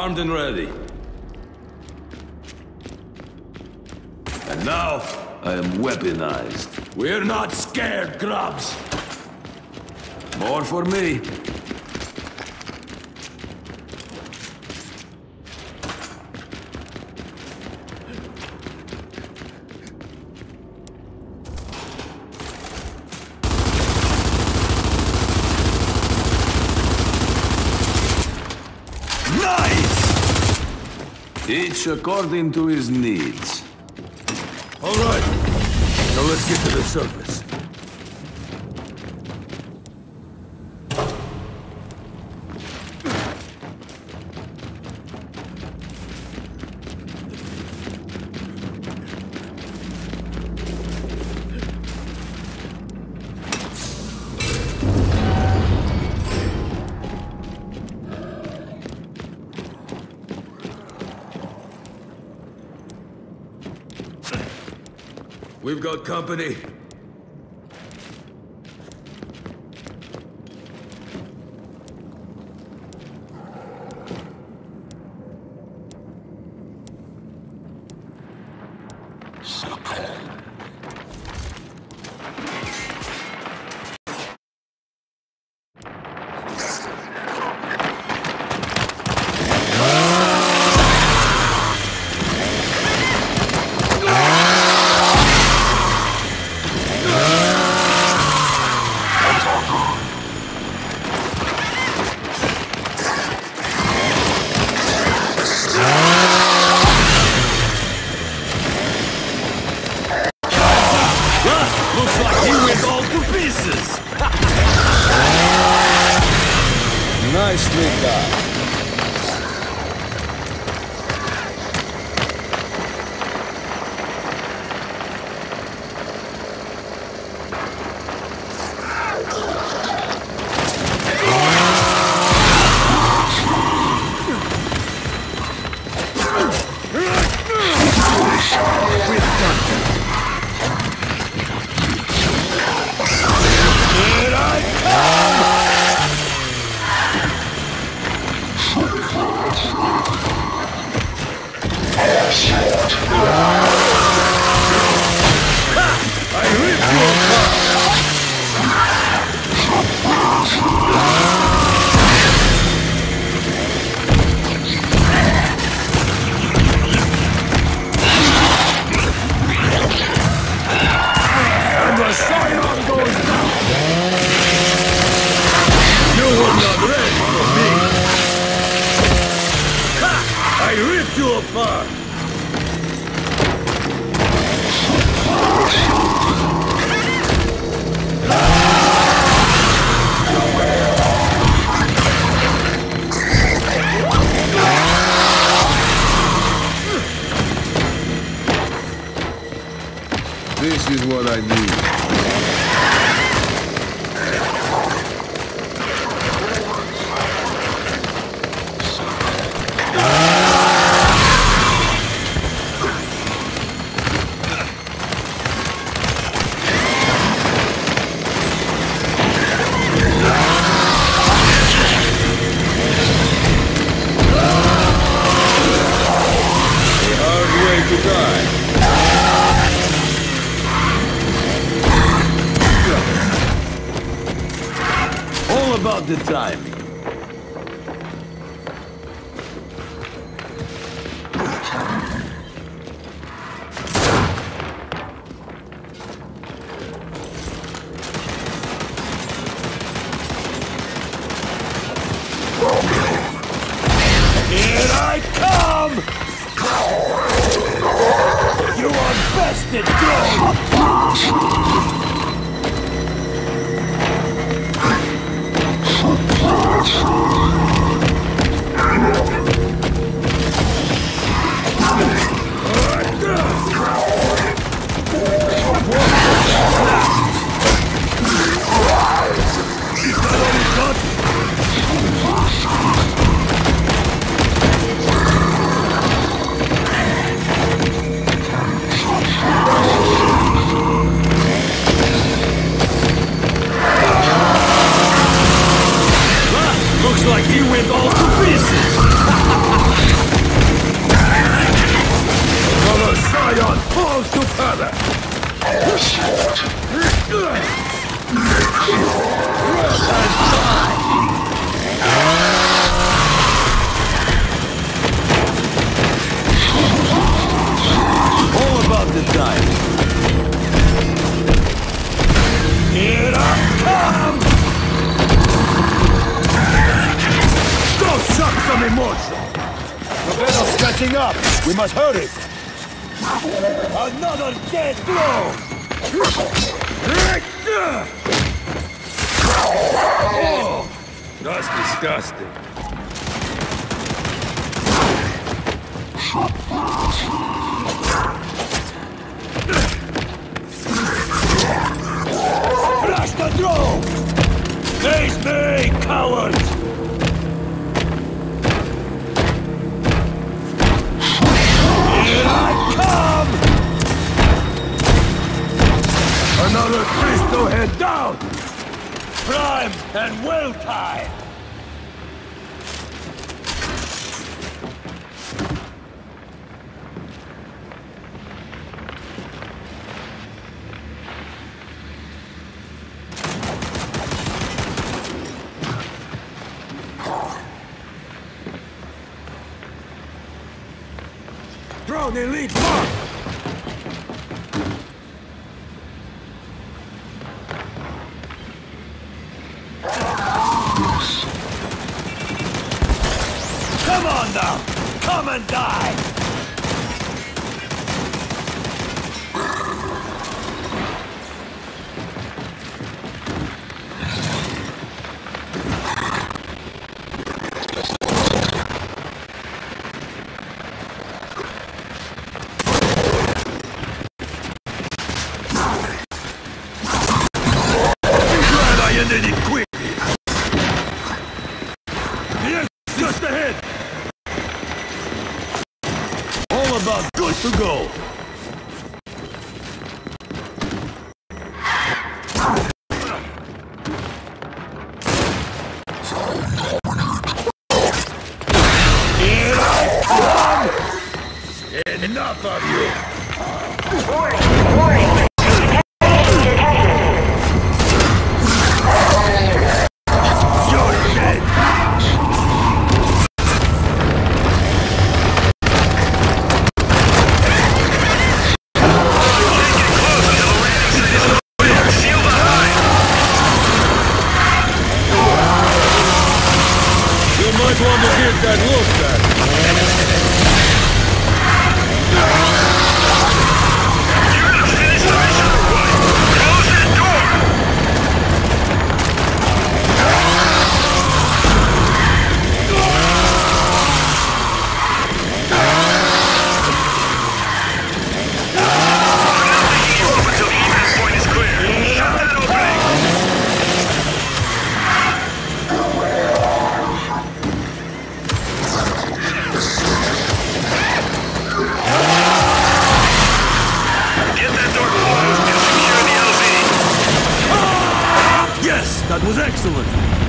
Armed and ready. And now, I am weaponized. We're not scared, grubs! More for me. Each according to his needs. All right. Now let's get to the surface. We've got company. Nicely done. This is what I need. About the timing. Here I come! You are bested, drone! approach! Torpedo's catching up! We must hurry! Another dead blow! Oh, that's disgusting. Crash the drone! Face me, cowards! Here I come! Another Cristo head down! Prime and well timed! Drone elite mark! Come on now! Come and die! Glad I ended it quickly! Yes, just ahead! All about good to go! Here I come! Enough of you! You're dead! You might want to get that looked at. That was excellent!